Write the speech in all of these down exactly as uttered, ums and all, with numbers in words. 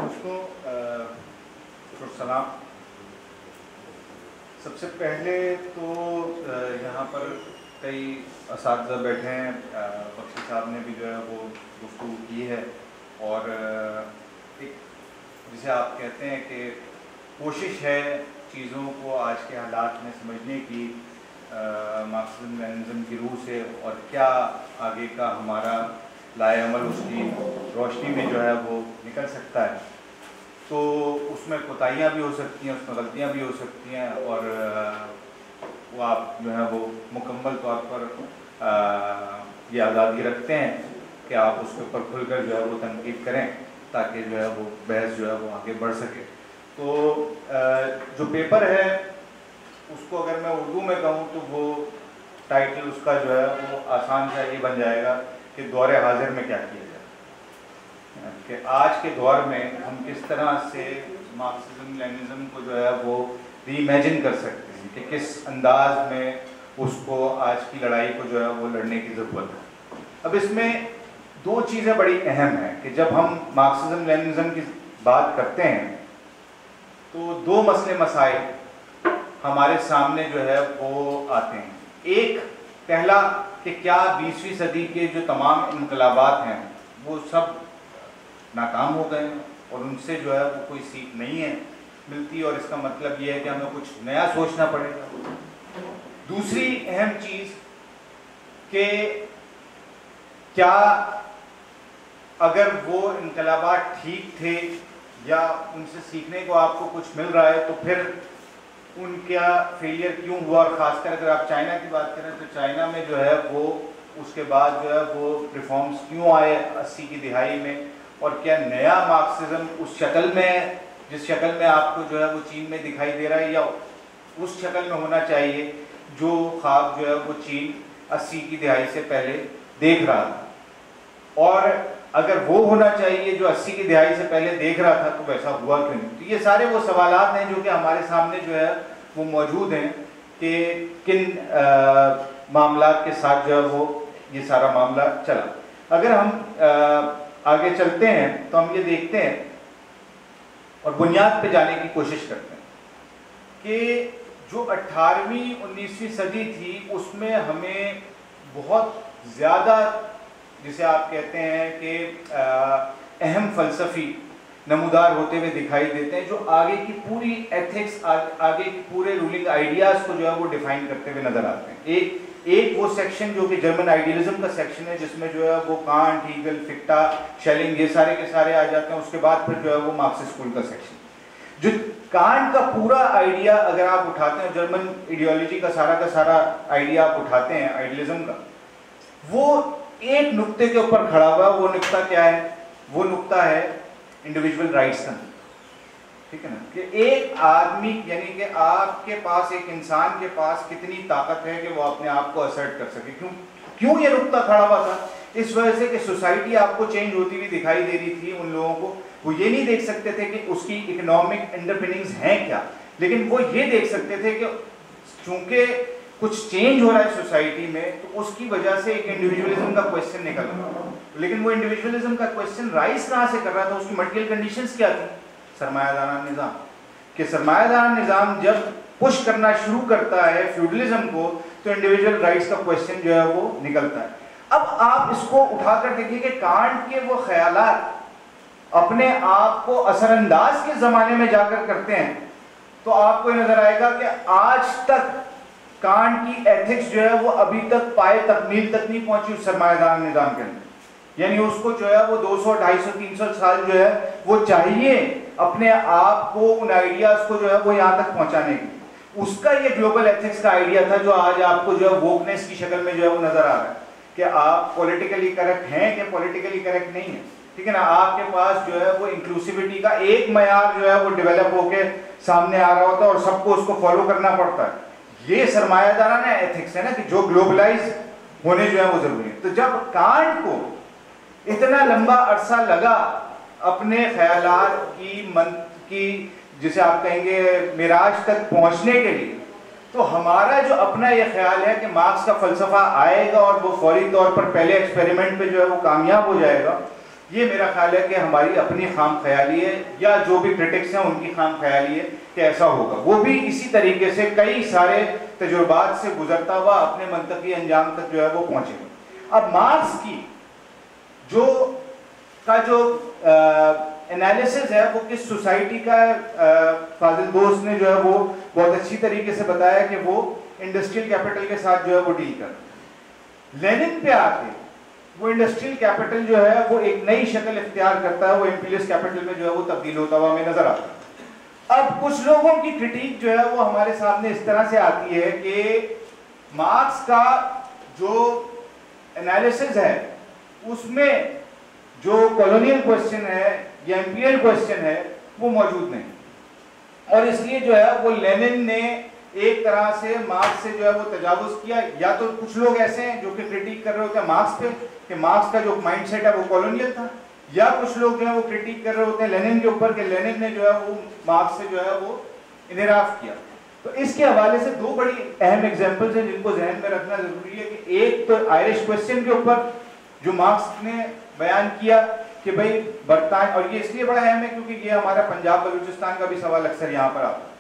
دوستوں السلام. سب سے پہلے تو یہاں پر کئی اساتذہ بیٹھے ہیں, بخشی صاحب نے بھی جو ہے وہ گفتگو کی ہے, اور ایک جسے آپ کہتے ہیں کہ کوشش ہے چیزوں کو آج کے حالات میں سمجھنے کی مارکسزم لیننزم کی روح سے, اور کیا آگے کا ہمارا لائے عمل اس کی روشنی میں جو ہے وہ نکل سکتا ہے. تو اس میں کوتاہیاں بھی ہو سکتی ہیں, اس میں غلطیاں بھی ہو سکتی ہیں, اور وہ آپ جو ہے وہ مکمل طور پر یہ آزادی رکھتے ہیں کہ آپ اس کے اوپر کھل کر جو ہے وہ تنقید کریں تاکہ جو ہے وہ بحث جو ہے وہ آگے بڑھ سکے. تو جو پیپر ہے اس کو اگر میں اردو میں کہوں تو وہ ٹائٹل اس کا جو ہے وہ آسان سا یہ بن جائے گا کہ دور حاضر میں کیا کیا جائے, کہ آج کے دور میں ہم کس طرح سے مارکسزم لیننزم کو جو ہے وہ ری امیجن کر سکتے ہیں, کہ کس انداز میں اس کو آج کی لڑائی کو جو ہے وہ لڑنے کی ضرورت ہے. اب اس میں دو چیزیں بڑی اہم ہیں کہ جب ہم مارکسزم لیننزم کی بات کرتے ہیں تو دو مسئلے مسائل ہمارے سامنے جو ہے وہ آتے ہیں. ایک پہلا کہ کیا بیسویں صدی کے جو تمام انقلابات ہیں وہ سب ناکام ہو گئے ہیں اور ان سے جو ہے وہ کوئی سیکھ نہیں ہے ملتی, اور اس کا مطلب یہ ہے کہ ہمیں کچھ نیا سوچنا پڑے گا. دوسری اہم چیز کہ کیا اگر وہ انقلابات ٹھیک تھے یا ان سے سیکھنے کو آپ کو کچھ مل رہا ہے تو پھر ان کا فیلئر کیوں ہوا, اور خاص کر اگر آپ چائنا کی بات کریں تو چائنا میں جو ہے وہ اس کے بعد جو ہے وہ ریفارمز کیوں آئے اسی کی دہائی میں, اور کیا نیا مارکسزم اس شکل میں جس شکل میں آپ کو جو ہے وہ چین میں دکھائی دے رہا ہے یا اس شکل میں ہونا چاہیے جو خواب جو ہے وہ چین اسی کی دہائی سے پہلے دیکھ رہا تھا, اور اگر وہ ہونا چاہیے جو اسی کی دہائی سے پہلے دیکھ رہا تھا تو ویسا ہوا کیوں نہیں. تو یہ سارے وہ سوالات ہیں جو کہ ہمارے سامنے جو ہے وہ موجود ہیں کہ کن معاملات کے ساتھ جو ہے وہ یہ سارا معاملہ چلا. اگر ہم آگے چلتے ہیں تو ہم یہ دیکھتے ہیں اور بنیاد پہ جانے کی کوشش کرتے ہیں کہ جو اٹھارہویں انیسویں صدی تھی اس میں ہمیں بہت زیادہ جسے آپ کہتے ہیں کہ اہم فلسفی نمودار ہوتے ہوئے دکھائی دیتے ہیں جو آگے کی پوری ایتھکس آگے کی پورے رولنگ آئیڈیاز کو جو ہے وہ ڈیفائن کرتے ہوئے نظر آتے ہیں. ایک ایک وہ سیکشن جو کہ جرمن آئیڈیلزم کا سیکشن ہے جس میں جو ہے وہ کانٹ, ہیگل, فکٹا, شیلنگ یہ سارے کے سارے آ جاتے ہیں. اس کے بعد پھر جو ہے وہ مارکس اسکول کا سیکشن جو کانٹ کا پورا آئیڈیا اگر آپ اٹھاتے ہیں, جرمن ایڈیالوجی کا سارا کا سارا آئیڈیا آپ اٹھاتے ہیں آئیڈیلزم کا, وہ ایک نقطے کے اوپر کھڑا ہوا. وہ نقطہ کیا ہے؟ وہ نقطہ ہے انڈیویجول رائٹس کا. ٹھیک ہے نا, کہ ایک آدمی یعنی کہ آپ کے پاس ایک انسان کے پاس کتنی طاقت ہے کہ وہ اپنے آپ کو اسرٹ کر سکے. کیوں کیوں یہ نقطہ کھڑا ہوا تھا؟ اس وجہ سے کہ سوسائٹی آپ کو چینج ہوتی ہوئی دکھائی دے رہی تھی. ان لوگوں کو وہ یہ نہیں دیکھ سکتے تھے کہ اس کی اکنامک انڈرپننگز ہیں کیا, لیکن وہ یہ دیکھ سکتے تھے کہ چونکہ کچھ چینج ہو رہا ہے سوسائٹی میں تو اس کی وجہ سے ایک انڈیویجولزم کا کوشچن نکل رہا ہے. لیکن وہ انڈیویجولزم کا کوشچن رائز کہاں سے کر رہا تھا؟ اس کی مٹیریل کنڈیشنز کیا تھی؟ سرمایہ دارانہ نظام. کہ سرمایہ دارانہ نظام جب پش کرنا شروع کرتا ہے فیوڈلزم کو تو انڈیویجول رائٹس کا کوشچن جو ہے وہ نکلتا ہے. اب آپ اس کو اٹھا کر دیکھیے کہ کانٹ کے وہ خیالات اپنے آپ کو اثر انداز کے زمانے میں جا کر کرتے ہیں تو آپ کو یہ نظر آئے گا کہ آج تک کانٹ کی ایتھکس جو ہے وہ ابھی تک پائے تکمیل تک نہیں پہنچی اس سرمایہ دارانہ نظام کے اندر. یعنی اس کو جو ہے وہ دو سو ڈھائی سو تین سو سال جو ہے وہ چاہیے اپنے آپ کو ان آئیڈیاز کو جو ہے وہ یہاں تک پہنچانے کی. اس کا یہ گلوبل ایتھکس کا آئیڈیا تھا جو آج آپ کو جو ہے ووکنیس کی شکل میں جو ہے وہ نظر آ رہا ہے کہ آپ پولیٹیکلی کریکٹ ہیں کہ پولیٹیکلی کریکٹ نہیں ہیں. ٹھیک ہے نا, آپ کے پاس جو ہے وہ انکلوسیوٹی کا ایک معیار جو ہے وہ ڈیولپ ہو کے سامنے آ رہا ہوتا ہے اور سب کو اس کو فالو کرنا پڑتا ہے. یہ سرمایہ دارانہ ایتھکس ہے نا کہ جو گلوبلائز ہونے جو ہے وہ ضروری ہے. تو جب کانٹ کو اتنا لمبا عرصہ لگا اپنے خیالات کی من کی جسے آپ کہیں گے معراج تک پہنچنے کے لیے, تو ہمارا جو اپنا یہ خیال ہے کہ مارکس کا فلسفہ آئے گا اور وہ فوری طور پر پہلے ایکسپیریمنٹ پہ جو ہے وہ کامیاب ہو جائے گا, یہ میرا خیال ہے کہ ہماری اپنی خام خیالی ہے یا جو بھی کرٹکس ہیں ان کی خام خیالی ہے کہ ایسا ہوگا. وہ بھی اسی طریقے سے کئی سارے تجربات سے گزرتا ہوا اپنے منطقی انجام تک جو ہے وہ پہنچے گا. اب مارکس کی جو کا جو انالیسز ہے وہ کس سوسائٹی کا فاضل دوست نے جو ہے وہ بہت اچھی طریقے سے بتایا کہ وہ انڈسٹریل کیپٹل کے ساتھ جو ہے وہ ڈیل کرتا ہے. لینن پہ آ کے وہ انڈسٹریل کیپٹل جو ہے وہ ایک نئی شکل اختیار کرتا ہے, وہ امپیریلسٹ کیپٹل میں جو ہے وہ تبدیل ہوتا ہوا ہمیں نظر آتا ہے. اب کچھ لوگوں کی کرٹیک جو ہے وہ ہمارے سامنے اس طرح سے آتی ہے کہ مارکس کا جو انالیسز ہے اس میں جو کالونیل کوسچن ہے یا امپیریل کوسچن ہے وہ موجود نہیں, اور اس لیے جو ہے وہ لینن نے ایک طرح سے مارکس سے جو ہے وہ تجاوز کیا. یا تو کچھ لوگ ایسے ہیں جو کہ کرٹیک کر رہے ہوتے ہیں مارکس پہ کہ مارکس کا جو مائنڈ سیٹ ہے وہ کالونیل تھا, یا کچھ لوگ جو ہے وہ کرٹیک کر رہے ہوتے ہیں لینن کے اوپر کہ لینن نے جو ہے وہ مارکس سے جو ہے وہ انحراف کیا. تو اس کے حوالے سے دو بڑی اہم ایگزامپلز ہیں جن کو ذہن میں رکھنا ضروری ہے کہ ایک تو آئرش کوسچن کے اوپر جو مارکس نے بیان کیا کہ بھئی برطانیہ, اور یہ اس لیے بڑا اہم ہے کیونکہ یہ ہمارا پنجاب بلوچستان کا بھی سوال اکثر یہاں پر آتا ہے.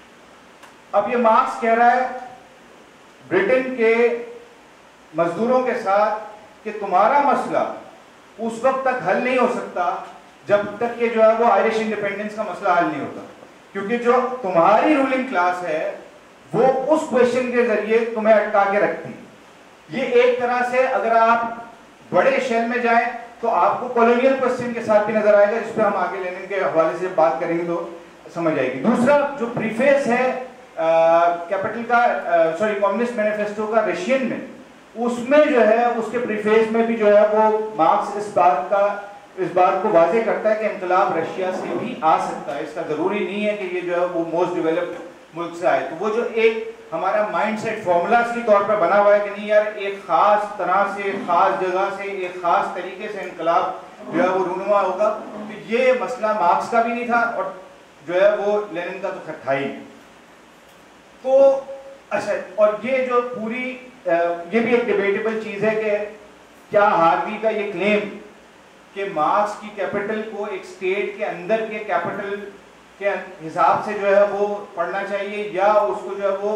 اب یہ مارکس کہہ رہا ہے برٹن کے مزدوروں کے ساتھ کہ تمہارا مسئلہ اس وقت تک حل نہیں ہو سکتا جب تک کہ جو ہے وہ آئرش انڈیپینڈنس کا مسئلہ حل نہیں ہوتا, کیونکہ جو تمہاری رولنگ کلاس ہے وہ اس کویشچن کے ذریعے تمہیں اٹکا کے رکھتی. یہ ایک طرح سے اگر آپ بڑے شیل میں جائیں تو آپ کو کالونیل کوسچن کے ساتھ بھی نظر آئے گا, جس پہ ہم آگے لینن کے حوالے سے بات کریں گے تو سمجھ آئے گی. دوسرا جو پریفیس ہے کیپٹل کا سوری کمیونسٹ مینیفیسٹو کا رشین میں, اس میں جو ہے اس کے پریفیس میں بھی جو ہے وہ مارکس اس بات کا اس بات کو واضح کرتا ہے کہ انقلاب رشیا سے بھی آ سکتا ہے, اس کا ضروری نہیں ہے کہ یہ جو ہے وہ موسٹ ڈیولپڈ ملک سے آئے. تو وہ جو ایک ہمارا مائنڈ سیٹ فارمولاز کی طور پر بنا ہوا ہے کہ نہیں یار ایک خاص طرح سے خاص جگہ سے ایک خاص طریقے سے انقلاب جو ہے وہ رونما ہوگا, تو یہ مسئلہ مارکس کا بھی نہیں تھا اور جو ہے وہ لینن کا تو خیر تھا ہی. تو اچھا, اور یہ جو پوری یہ بھی ایک ڈیبیٹیبل چیز ہے کہ کیا ہاروی کا یہ کلیم کہ مارکس کی کیپٹل کو ایک اسٹیٹ کے اندر کے کیپٹل کے حساب سے جو ہے وہ پڑھنا چاہیے, یا اس کو جو ہے وہ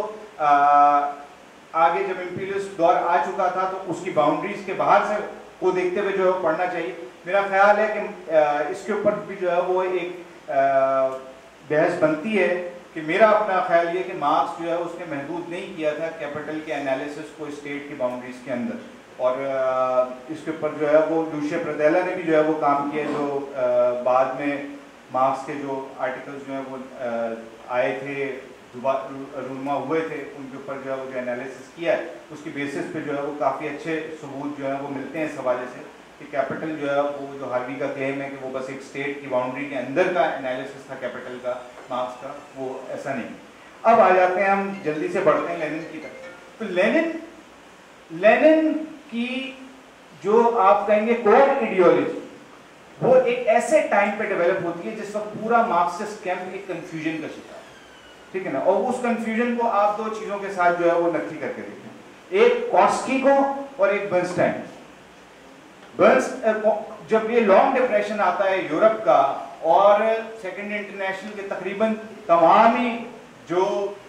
آگے جب امپیریلسٹ دور آ چکا تھا تو اس کی باؤنڈریز کے باہر سے کو دیکھتے ہوئے جو ہے پڑھنا چاہیے. میرا خیال ہے کہ اس کے اوپر بھی جو ہے وہ ایک بحث بنتی ہے کہ میرا اپنا خیال یہ کہ مارکس جو ہے اس نے محدود نہیں کیا تھا کیپٹل کے انالیسس کو اسٹیٹ کی باؤنڈریز کے اندر, اور اس کے اوپر جو ہے وہ لوشیا پردیلا نے بھی جو ہے وہ کام کیا, جو بعد میں مارکس کے جو آرٹیکلز جو ہیں وہ آئے تھے رونما ہوئے تھے ان کے اوپر جو ہے وہ جو انالیسس کیا ہے اس کی بیسس پہ جو ہے وہ کافی اچھے ثبوت جو ہے وہ ملتے ہیں اس حوالے سے کہ کیپٹل جو ہے وہ جو ہاروی کا کلیم ہے کہ وہ بس ایک اسٹیٹ کی باؤنڈری کے اندر کا انالیسس تھا کیپٹل کا مارکس کا, وہ ایسا نہیں. اب آ جاتے ہیں ہم جلدی سے بڑھتے ہیں لینن کی طرف. تو لینن لینن کی جو آپ کہیں گے کور ایڈیالوجی وہ ایک ایسے ٹائم پہ ڈیولپ ہوتی ہے جس وقت پورا مارکسسٹ کیمپ ایک کنفیوژن کا شکار ہے, ٹھیک ہے نا. اور اس کنفیوژن کو آپ دو چیزوں کے ساتھ جو ہے وہ نقطی کر کے دیکھیں, ایک کورسکی کو اور ایک برنسٹائن. برنس جب یہ لانگ ڈپریشن آتا ہے یورپ کا اور سیکنڈ انٹرنیشنل کے تقریباً تمام ہی جو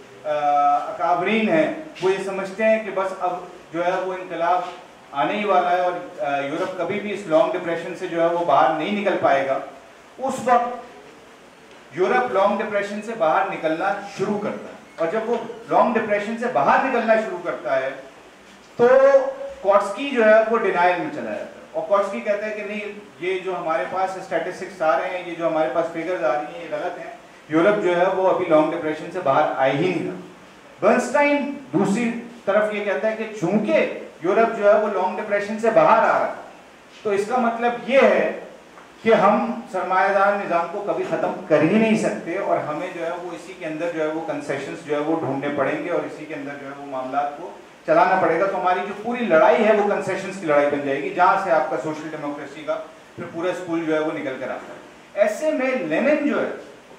اکابرین ہیں وہ یہ سمجھتے ہیں کہ بس اب جو ہے وہ انقلاب آنے ہی والا ہے اور یورپ کبھی بھی اس لانگ ڈپریشن سے جو ہے وہ باہر نہیں نکل پائے گا. اس وقت یورپ لانگ ڈپریشن سے باہر نکلنا شروع کرتا ہے, اور جب وہ لانگ ڈپریشن سے باہر نکلنا شروع کرتا ہے تو کورسکی جو ہے وہ ڈینائل میں چلا جاتا ہے, اور کورسکی کہتا ہے کہ نہیں یہ جو ہمارے پاس اسٹیٹسٹکس آ رہے ہیں, یہ جو ہمارے پاس فگرز آ رہی ہیں یہ غلط ہیں, یورپ جو ہے وہ ابھی لانگ ڈپریشن سے باہر آئے ہی نہیں تھا. برنسٹائن دوسری طرف یہ کہتا ہے کہ چونکہ یورپ جو ہے وہ لانگ ڈپریشن سے باہر آ رہا ہے تو اس کا مطلب یہ ہے کہ ہم سرمایہ دار نظام کو کبھی ختم کر ہی نہیں سکتے, اور ہمیں جو ہے وہ اسی کے اندر جو ہے وہ کنسیشنز جو ہے وہ ڈھونڈنے پڑیں گے اور اسی کے اندر جو ہے وہ معاملات کو چلانا پڑے گا. تو ہماری جو پوری لڑائی ہے وہ کنسیشنز کی لڑائی بن جائے گی, جہاں سے آپ کا سوشل ڈیموکریسی کا پھر پورا اسکول جو ہے وہ نکل کر آتا ہے. ایسے میں لینن جو ہے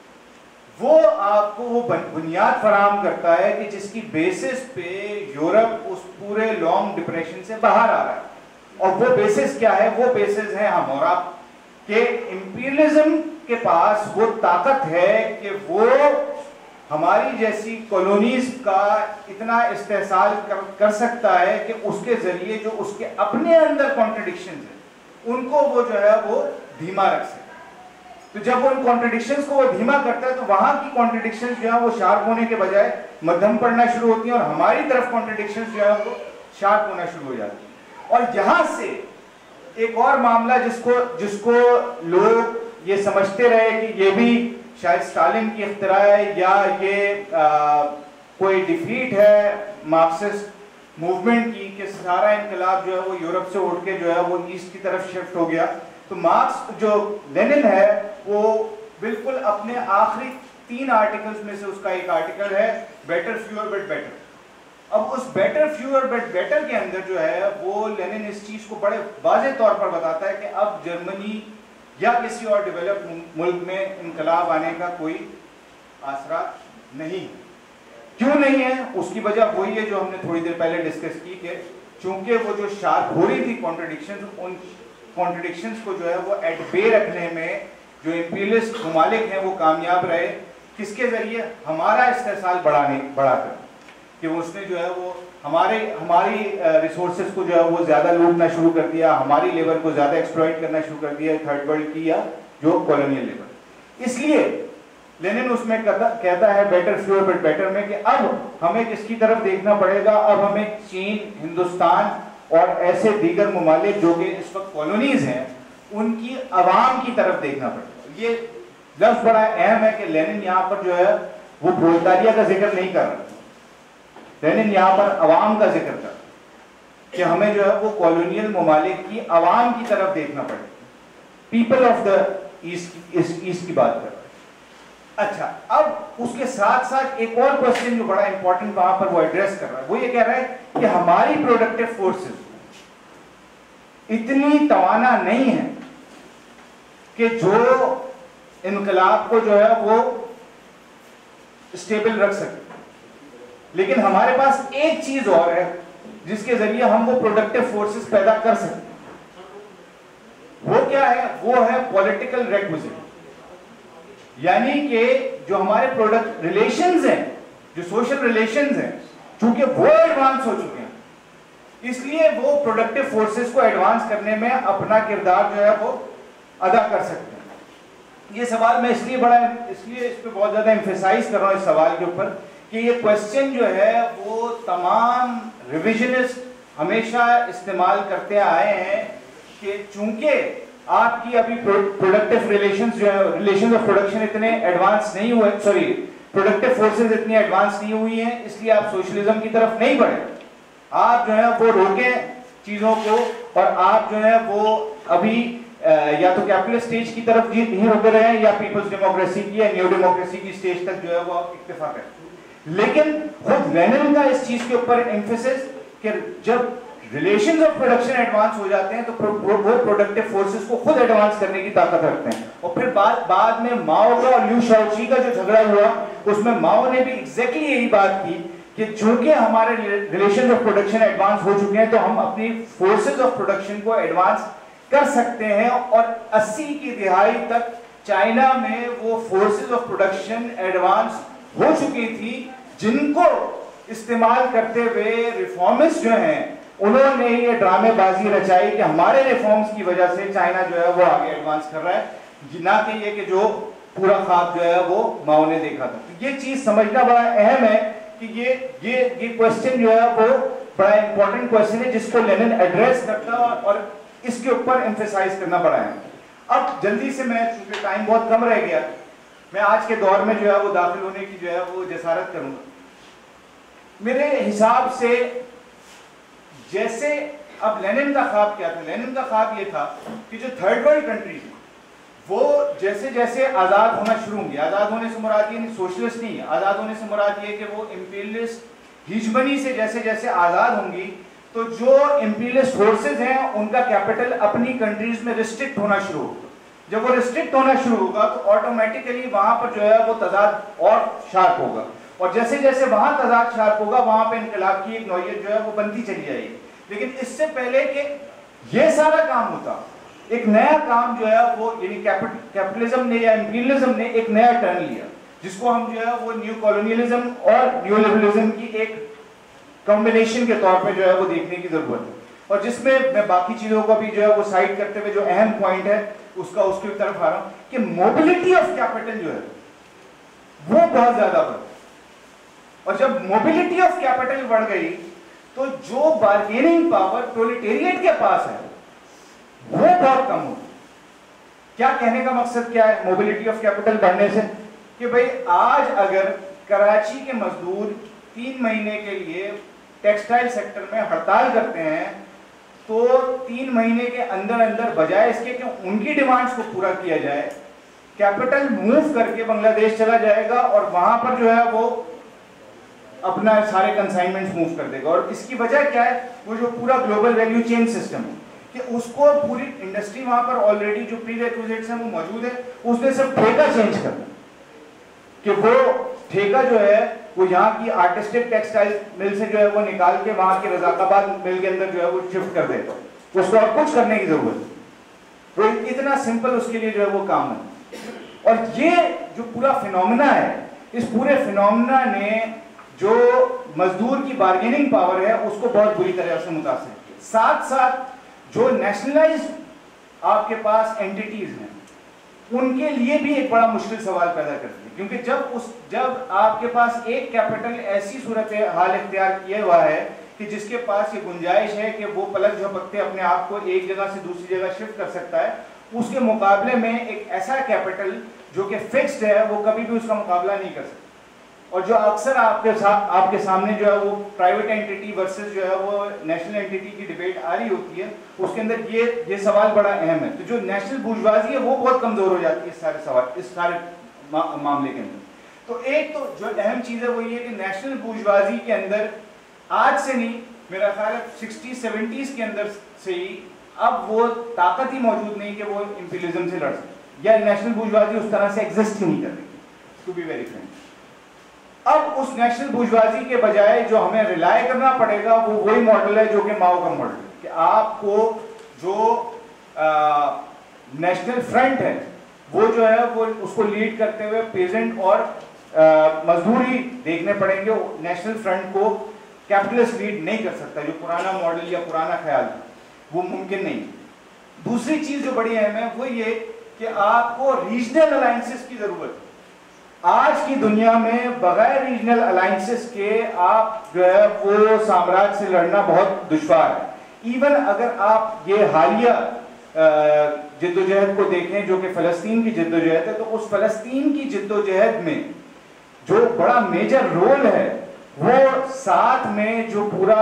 وہ آپ کو وہ بنیاد فراہم کرتا ہے کہ جس کی بیسس پہ یورپ اس پورے لانگ ڈپریشن سے باہر آ رہا ہے, اور وہ بیسس کیا ہے, وہ بیسس ہے ہمورابی کہ امپیریلزم کے پاس وہ طاقت ہے کہ وہ ہماری جیسی کالونیز کا اتنا استحصال کر سکتا ہے کہ اس کے ذریعے جو اس کے اپنے اندر کانٹرڈکشنز ہیں ان کو وہ جو ہے وہ دھیما رکھ سکے. تو جب وہ ان کانٹرڈکشنز کو وہ دھیما کرتا ہے تو وہاں کی کانٹرڈکشنز جو ہیں وہ شارپ ہونے کے بجائے مدھم پڑنا شروع ہوتی ہیں اور ہماری طرف کانٹرڈکشنز جو ہے وہ شارپ ہونا شروع ہو جاتی ہیں. اور یہاں سے ایک اور معاملہ جس کو جس کو لوگ یہ سمجھتے رہے کہ یہ بھی شاید اسٹالن کی اختراع ہے یا یہ آ, کوئی ڈیفیٹ ہے مارکسسٹ موومنٹ کی کہ سارا انقلاب جو ہے وہ یورپ سے اٹھ کے جو ہے وہ ایسٹ کی طرف شفٹ ہو گیا. تو مارکس جو لینن ہے وہ بالکل اپنے آخری تین آرٹیکلز میں سے اس کا ایک آرٹیکل ہے بیٹر فیور بٹ بیٹر. اب اس بیٹر فیور بٹ بیٹر کے اندر جو ہے وہ لینن اس چیز کو بڑے واضح طور پر بتاتا ہے کہ اب جرمنی یا کسی اور ڈیولپ ملک میں انقلاب آنے کا کوئی آثرات نہیں. کیوں نہیں ہے؟ اس کی وجہ وہی ہے جو ہم نے تھوڑی دیر پہلے ڈسکس کی کہ چونکہ وہ جو شارپ ہو رہی تھی کانٹرڈکشنز, ان کانٹرڈکشنز کو جو ہے وہ ایٹ بے رکھنے میں جو امپیریلسٹ ممالک ہیں وہ کامیاب رہے. کس کے ذریعے؟ ہمارا استحصال بڑھانے بڑھا کر کہ اس نے جو ہے وہ ہمارے ہماری ریسورسز کو جو ہے وہ زیادہ لوٹنا شروع کر دیا, ہماری لیبر کو زیادہ ایکسپلائٹ کرنا شروع کر دیا تھرڈ ورلڈ کی یا جو کالونیل لیبر. اس لیے لینن اس میں کہتا ہے بیٹر فیور بٹ بیٹر میں کہ اب ہمیں کس کی طرف دیکھنا پڑے گا, اب ہمیں چین, ہندوستان اور ایسے دیگر ممالک جو کہ اس وقت کالونیز ہیں ان کی عوام کی طرف دیکھنا پڑے گا. یہ لفظ بڑا اہم ہے کہ لینن یہاں پر جو ہے وہ پرولتاریہ کا ذکر نہیں کر رہا, لینن یہاں پر عوام کا ذکر کر کہ ہمیں جو ہے وہ کالونیل ممالک کی عوام کی طرف دیکھنا پڑے, people of the east east کی بات کر رہا ہے. اچھا, اب اس کے ساتھ ساتھ ایک اور کوسچن جو بڑا امپورٹنٹ وہاں پر وہ ایڈریس کر رہا ہے, وہ یہ کہہ رہا ہے کہ ہماری پروڈکٹیو فورسز اتنی توانا نہیں ہے کہ جو انقلاب کو جو ہے وہ اسٹیبل رکھ سکے, لیکن ہمارے پاس ایک چیز اور ہے جس کے ذریعے ہم وہ پروڈکٹیو فورسز پیدا کر سکتے ہیں. وہ کیا ہے؟ وہ ہے پولیٹیکل ریکوزٹ. یعنی کہ جو ہمارے پروڈکٹ ریلیشنز ہیں, جو سوشل ریلیشنز ہیں, چونکہ وہ ایڈوانس ہو چکے ہیں اس لیے وہ پروڈکٹیو فورسز کو ایڈوانس کرنے میں اپنا کردار جو ہے وہ ادا کر سکتے ہیں. یہ سوال میں اس لیے بڑا اس لیے اس پہ بہت زیادہ ایمفیسائز کر رہا ہوں اس سوال کے اوپر کہ یہ کوسچن جو ہے وہ تمام ریویژنسٹ ہمیشہ استعمال کرتے آئے ہیں کہ چونکہ آپ کی ابھی پروڈکٹیو ریلیشنز جو ہے ریلیشنز آف پروڈکشن اتنے ایڈوانس نہیں ہوئے, سوری پروڈکٹیو فورسز اتنی ایڈوانس نہیں ہوئی ہیں, اس لیے آپ سوشلزم کی طرف نہیں بڑھے. آپ جو ہے وہ روکیں چیزوں کو اور آپ جو ہے وہ ابھی یا تو کیپٹلسٹ اسٹیج کی طرف ہی رکے رہے ہیں یا پیپلز ڈیموکریسی کی یا نیو ڈیموکریسی کی اسٹیج تک جو ہے وہ اکتفا کریں. لیکن خود لینن کا اس چیز کے اوپر ایمفیسس کہ جب ریلیشنز آف پروڈکشن ایڈوانس ہو جاتے ہیں تو وہ پروڈکٹیو فورسز کو خود ایڈوانس کرنے کی طاقت رکھتے ہیں. اور پھر بعد بعد میں ماؤ کا اور لیو شاؤچی کا جو جھگڑا ہوا اس میں ماؤ نے بھی ایگزیکٹلی یہی بات کی کہ چونکہ ہمارے ریلیشنز آف پروڈکشن ایڈوانس ہو چکے ہیں تو ہم اپنی فورسز آف پروڈکشن کو ایڈوانس کر سکتے ہیں. اور اسی کی دہائی تک چائنا میں وہ فورسز آف پروڈکشن ایڈوانس ہو چکی تھی جن کو استعمال کرتے ہوئے ریفارمسٹ جو ہیں انہوں نے یہ ڈرامے بازی رچائی کہ ہمارے ریفارمز کی وجہ سے چائنا جو ہے وہ آگے ایڈوانس کر رہا ہے, نہ کہ یہ کہ جو پورا خواب جو ہے وہ ماؤ نے دیکھا تھا. یہ چیز سمجھنا بڑا اہم ہے کہ یہ یہ یہ کوسچن جو ہے وہ بڑا امپورٹنٹ کوسچن ہے جس کو لینن ایڈریس کرتا اور اس کے اوپر ایمفیسائز کرنا پڑا ہے. اب جلدی سے میں چونکہ ٹائم بہت کم رہ گیا میں آج کے دور میں جو ہے وہ داخل ہونے کی جو ہے وہ جسارت کروں گا. میرے حساب سے جیسے اب لینن کا خواب کیا تھا؟ لینن کا خواب یہ تھا کہ جو تھرڈ ورلڈ کنٹریز ہیں وہ جیسے جیسے آزاد ہونا شروع ہوں گی, آزاد ہونے سے مراد یہ نہیں سوشلسٹ نہیں ہے, آزاد ہونے سے مراد یہ کہ وہ امپیریلسٹ ہیجمنی سے جیسے جیسے آزاد ہوں گی تو جو امپیریلسٹ فورسز ہیں ان کا کیپٹل اپنی کنٹریز میں ریسٹرکٹ ہونا شروع ہوگا. جب وہ ریسٹرکٹ ہونا شروع ہوگا تو آٹومیٹیکلی وہاں پر جو ہے وہ تضاد اور شارپ ہوگا, اور جیسے جیسے وہاں تضاد شارپ ہوگا وہاں پہ انقلاب کی ایک نوعیت جو ہے وہ بنتی چلی جائے گی. لیکن اس سے پہلے کہ یہ سارا کام ہوتا ایک نیا کام جو ہے وہ یعنی کیپٹلزم نے یا امپیریلزم نے ایک نیا ٹرن لیا جس کو ہم جو ہے وہ نیو کالونیلزم اور نیو لبرلزم کی ایک کمبینیشن کے طور پہ جو ہے وہ دیکھنے کی ضرورت ہے، اور جس میں میں باقی چیزوں کو بھی جو ہے وہ سائڈ کرتے ہوئے جو اہم پوائنٹ ہے اس کا اس کی طرف آ رہا ہوں کہ موبلٹی آف کیپٹل جو ہے وہ بہت زیادہ بڑھ، اور جب موبلٹی آف کیپٹل بڑھ گئی تو جو بارگیننگ پاور پرولیٹیریٹ کے پاس ہے وہ بہت کم ہوگی۔ کیا کہنے کا مقصد کیا ہے موبلٹی آف کیپٹل بڑھنے سے؟ کہ بھئی آج اگر کراچی کے مزدور تین مہینے کے لیے ٹیکسٹائل سیکٹر میں ہڑتال کرتے ہیں تو تین مہینے کے اندر اندر بجائے اس کے کہ ان کی ڈیمانڈز کو پورا کیا جائے، کیپٹل موو کر کے بنگلہ دیش چلا جائے گا اور وہاں پر جو ہے وہ اپنا سارے کنسائنمنٹس موو کر دے گا، اور اس کی وجہ کیا ہے؟ وہ جو پورا گلوبل ویلیو چین سسٹم ہے کہ اس کو پوری انڈسٹری وہاں پر آلریڈی جو پری ریکوزٹس ہیں وہ موجود ہے، اس نے صرف ٹھیکہ چینج کرنا کہ وہ ٹھیکہ جو ہے وہ یہاں کی آرٹسٹک ٹیکسٹائل مل سے جو ہے وہ نکال کے وہاں کی رضاق آباد مل کے اندر جو ہے وہ شفٹ کر دے گا، اس کو اور کچھ کرنے کی ضرورت ہے، تو اتنا سمپل اس کے لیے جو ہے وہ کام ہے۔ اور یہ جو پورا فینومنا ہے، اس پورے فینومنا نے جو مزدور کی بارگیننگ پاور ہے اس کو بہت بری طرح سے متاثر کیا، ساتھ ساتھ جو نیشنلائز آپ کے پاس اینٹیٹیز ہیں ان کے لیے بھی ایک بڑا مشکل سوال پیدا کرتی ہے، کیونکہ جب اس جب آپ کے پاس ایک کیپٹل ایسی صورت حال اختیار کیا ہوا ہے کہ جس کے پاس یہ گنجائش ہے کہ وہ پلک جھپکتے اپنے آپ کو ایک جگہ سے دوسری جگہ شفٹ کر سکتا ہے، اس کے مقابلے میں ایک ایسا کیپٹل جو کہ فکسڈ ہے وہ کبھی بھی اس کا مقابلہ نہیں کر سکتا، اور جو اکثر آپ کے ساتھ آپ کے سامنے جو ہے وہ پرائیویٹ اینٹیٹی ورسز جو ہے وہ نیشنل اینٹیٹی کی ڈیبیٹ آ رہی ہوتی ہے، اس کے اندر یہ یہ سوال بڑا اہم ہے، تو جو نیشنل بورژوازی ہے وہ بہت کمزور ہو جاتی ہے اس سارے سوال اس سارے معاملے کے اندر۔ تو ایک تو جو اہم چیز ہے وہ یہ کہ نیشنل بورژوازی کے اندر آج سے نہیں، میرا خیال ہے سکسٹی سیونٹیز کے اندر سے ہی اب وہ طاقت ہی موجود نہیں کہ وہ امپیریلزم سے لڑ سکے، یا نیشنل بورژوازی اس طرح سے ایگزسٹ ہی نہیں کر رہی، ٹو بی ویری فرینک۔ اب اس نیشنل بورژوازی کے بجائے جو ہمیں ریلائی کرنا پڑے گا وہ وہی ماڈل ہے جو کہ ماؤ کا ماڈل ہے، کہ آپ کو جو نیشنل فرنٹ ہے وہ جو ہے وہ اس کو لیڈ کرتے ہوئے پیزنٹ اور مزدور ہی دیکھنے پڑیں گے، نیشنل فرنٹ کو کیپٹلسٹ لیڈ نہیں کر سکتا، جو پرانا ماڈل یا پرانا خیال ہے وہ ممکن نہیں۔ دوسری چیز جو بڑی اہم ہے وہ یہ کہ آپ کو ریجنل الائنسز کی ضرورت ہے۔ آج کی دنیا میں بغیر ریجنل الائنسز کے آپ جو ہے وہ سامراج سے لڑنا بہت دشوار ہے۔ ایون اگر آپ یہ حالیہ جد و جہد کو دیکھیں جو کہ فلسطین کی جد و جہد ہے، تو اس فلسطین کی جد و جہد میں جو بڑا میجر رول ہے وہ ساتھ میں جو پورا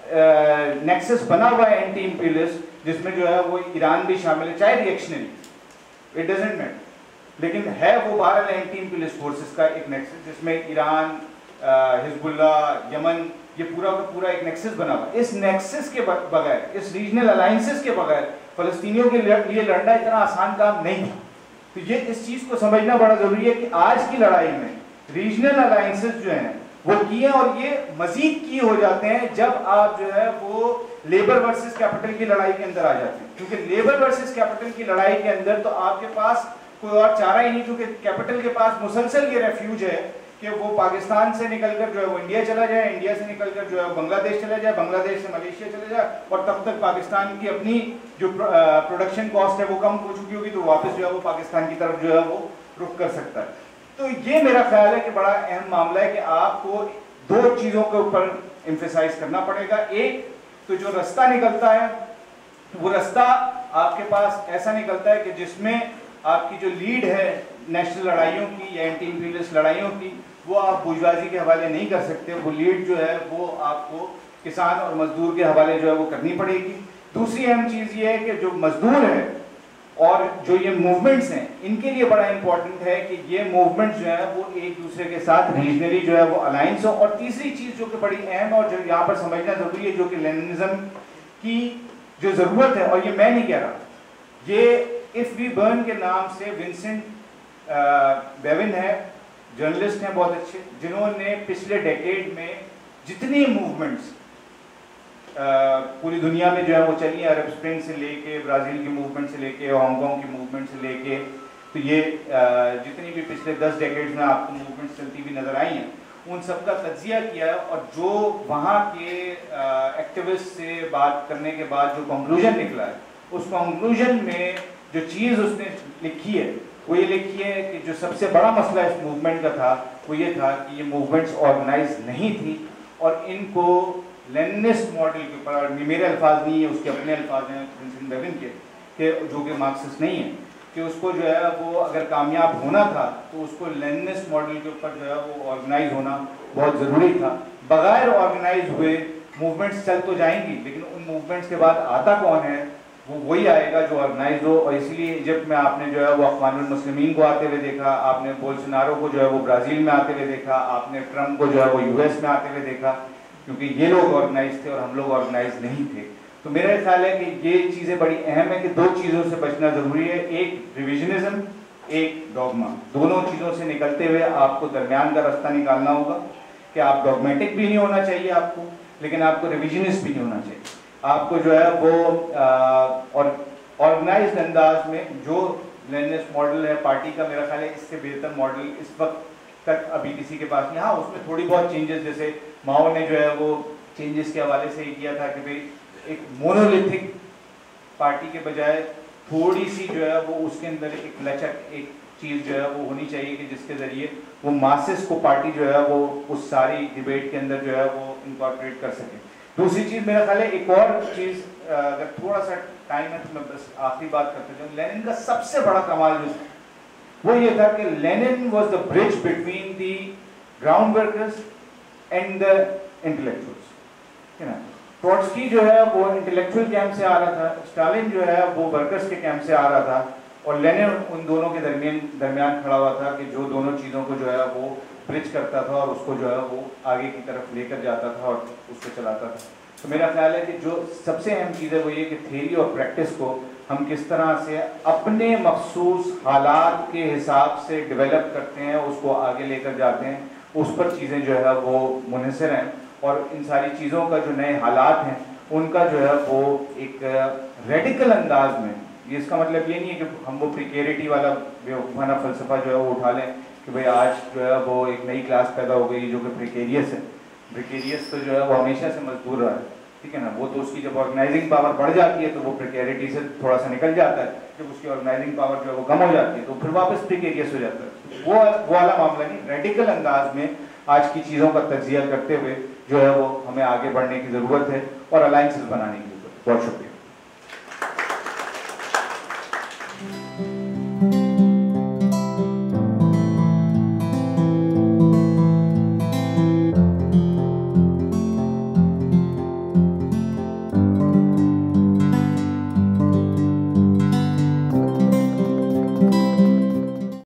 نیکسس بنا ہوا ہے اینٹی امپیریلسٹ، جس میں جو ہے وہ ایران بھی شامل ہے، چاہے ریئیکشنری، اٹ ڈزنٹ میٹر، لیکن ہے وہ بہرحال اینٹی امپیریلسٹ فورسز کا ایک نیکسس جس میں ایران، حزب اللہ، یمن، یہ پورا کا پورا ایک نیکسس بنا ہوا ہے۔ اس نیکسس کے بغیر، اس ریجنل الائنسز کے بغیر فلسطینیوں کے لیے لڑنا اتنا آسان کام نہیں تھا۔ تو یہ اس چیز کو سمجھنا بڑا ضروری ہے کہ آج کی لڑائی میں ریجنل الائنسز جو ہیں وہ کی ہیں، اور یہ مزید کی ہو جاتے ہیں جب آپ جو ہے وہ لیبر ورسز کیپٹل کی لڑائی کے اندر آ جاتے ہیں، کیونکہ لیبر ورسز کیپٹل کی لڑائی کے اندر تو آپ کے پاس کوئی اور چارہ ہی نہیں، کیونکہ کیپٹل کے پاس مسلسل یہ ریفیوج ہے کہ وہ پاکستان سے نکل کر جو ہے وہ انڈیا چلا جائے، انڈیا سے نکل کر جو ہے بنگلہ دیش چلا جائے، بنگلہ دیش سے ملیشیا چلا جائے، اور تب تک پاکستان کی اپنی جو پروڈکشن کاسٹ ہے وہ کم ہو چکی ہوگی تو واپس جو ہے وہ پاکستان کی طرف جو ہے وہ رخ کر سکتا ہے۔ تو یہ میرا خیال ہے کہ بڑا اہم معاملہ ہے کہ آپ کو دو چیزوں کے اوپر ایمفیسائز کرنا پڑے گا۔ ایک تو جو رستہ نکلتا ہے وہ رستہ آپ کے پاس ایسا نکلتا ہے کہ جس میں آپ کی جو لیڈ ہے نیشنل لڑائیوں کی یا اینٹی امپیریلسٹ لڑائیوں کی وہ آپ بورژوازی کے حوالے نہیں کر سکتے، وہ لیڈ جو ہے وہ آپ کو کسان اور مزدور کے حوالے جو ہے وہ کرنی پڑے گی۔ دوسری اہم چیز یہ ہے کہ جو مزدور ہیں اور جو یہ موومنٹس ہیں ان کے لیے بڑا امپورٹنٹ ہے کہ یہ موومنٹس جو ہے وہ ایک دوسرے کے ساتھ ریجنلی جو ہے وہ الائنس ہو۔ اور تیسری چیز جو کہ بڑی اہم اور جو یہاں پر سمجھنا ضروری ہے، جو کہ لیننزم کی جو ضرورت ہے، اور یہ میں نہیں کہہ رہا، یہ ایف وی برن کے نام سے ونسنٹ بیون ہے، جرنلسٹ ہیں بہت اچھے، جنہوں نے پچھلے ڈیکیڈ میں جتنی موومنٹس پوری دنیا میں جو ہے وہ چلی ہیں، عرب اسپرنگ سے لے کے برازیل کی موومنٹ سے لے کے ہانگ کانگ کی موومنٹ سے لے کے، تو یہ جتنی بھی پچھلے دس ڈیکیڈز میں آپ کو موومنٹس چلتی ہوئی نظر آئی ہیں ان سب کا تجزیہ کیا ہے، اور جو وہاں کے ایکٹیوسٹ سے بات کرنے کے بعد جو کنکلوژن نکلا ہے، اس کنکلوژن میں جو چیز اس نے لکھی ہے وہ یہ لکھی ہے کہ جو سب سے بڑا مسئلہ اس موومنٹ کا تھا وہ یہ تھا کہ یہ موومنٹس آرگنائز نہیں تھی، اور ان کو لیننسٹ ماڈل کے اوپر، میرے الفاظ نہیں ہیں، اس کے اپنے الفاظ ہیں ونسنٹ بیون کے، کہ جو کہ مارکسسٹ نہیں ہے، کہ اس کو جو ہے وہ اگر کامیاب ہونا تھا تو اس کو لیننسٹ ماڈل کے اوپر جو ہے وہ آرگنائز ہونا بہت ضروری تھا. بغیر آرگنائز ہوئے موومنٹس چل تو جائیں گی، لیکن ان موومنٹس کے بعد آتا کون ہے؟ وہ وہی آئے گا جو آرگنائز ہو. اور اسی لیے ایجپٹ میں آپ نے جو ہے وہ اقوام المسلمین کو آتے ہوئے دیکھا، آپ نے بولسونارو کو جو ہے وہ برازیل میں آتے ہوئے دیکھا، آپ نے ٹرمپ کو جو ہے وہ یو ایس میں آتے ہوئے دیکھا، کیونکہ یہ لوگ آرگنائز تھے اور ہم لوگ آرگنائز نہیں تھے. تو میرا خیال ہے کہ یہ چیزیں بڑی اہم ہے کہ دو چیزوں سے بچنا ضروری ہے، ایک ریویژنزم، ایک ڈوگما. دونوں چیزوں سے نکلتے ہوئے آپ کو درمیان کا راستہ نکالنا ہوگا کہ آپ ڈوگمیٹک بھی نہیں ہونا چاہیے آپ کو، لیکن آپ کو ریویژنسٹ بھی نہیں ہونا چاہیے. آپ کو جو ہے وہ اور آرگنائزڈ انداز میں جو لیننسٹ ماڈل ہے پارٹی کا، میرا خیال ہے اس سے بہتر ماڈل اس وقت تک ابھی کسی کے پاس نہیں. ہاں اس میں تھوڑی بہت چینجز، جیسے ماؤ نے جو ہے وہ چینجز کے حوالے سے یہ کیا تھا کہ بھئی ایک مونولیتھک پارٹی کے بجائے تھوڑی سی جو ہے وہ اس کے اندر ایک لچک، ایک چیز جو ہے وہ ہونی چاہیے کہ جس کے ذریعے وہ ماسس کو پارٹی جو ہے وہ اس ساری ڈیبیٹ کے اندر جو ہے وہ انکارپوریٹ کر سکے. دوسری چیز میرا خیال ہے ایک اور چیز، اگر تھوڑا سا ٹائم ہے تو میں بس آخری بات کرتا ہوں. لینن کا سب سے بڑا کمال جو وہ یہ تھا کہ Lenin was the bridge between the ground workers and the intellectuals. Trotsky جو ہے وہ انٹلیکچوئل کیمپ سے آ رہا تھا، اسٹالن جو ہے وہ ورکرز کے کیمپ سے آ رہا تھا، اور لینن ان دونوں کے درمیان درمیان کھڑا ہوا تھا کہ جو دونوں چیزوں کو جو ہے وہ برج کرتا تھا اور اس کو جو ہے وہ آگے کی طرف لے کر جاتا تھا اور اس کو چلاتا تھا. تو میرا خیال ہے کہ جو سب سے اہم چیز ہے وہ یہ کہ تھیوری اور پریکٹس کو ہم کس طرح سے اپنے مخصوص حالات کے حساب سے ڈیولپ کرتے ہیں، اس کو آگے لے کر جاتے ہیں، اس پر چیزیں جو ہے وہ منحصر ہیں. اور ان ساری چیزوں کا جو نئے حالات ہیں ان کا جو ہے وہ ایک ریڈیکل انداز میں، یہ اس کا مطلب یہ نہیں ہے کہ ہم وہ پریکیریٹی والا بیوقوفانہ فلسفہ جو ہے وہ اٹھا لیں کہ بھئی آج جو ہے وہ ایک نئی کلاس پیدا ہو گئی جو کہ پریکیریس ہے. پریکیریس تو جو ہے وہ ہمیشہ سے مزدور رہا ہے، ٹھیک ہے نا. وہ تو اس کی جب آرگنائزنگ پاور بڑھ جاتی ہے تو وہ پریکیریٹی سے تھوڑا سا نکل جاتا ہے، جب اس کی آرگنائزنگ پاور جو ہے وہ کم ہو جاتی ہے تو پھر واپس پریکیریس ہو جاتا ہے. وہ وہ والا معاملہ نہیں، ریڈیکل انداز میں آج کی چیزوں کا تجزیہ کرتے ہوئے جو ہے وہ ہمیں آگے بڑھنے کی ضرورت ہے اور الائنسز بنانے کی ضرورت ہے. بہت شکریہ.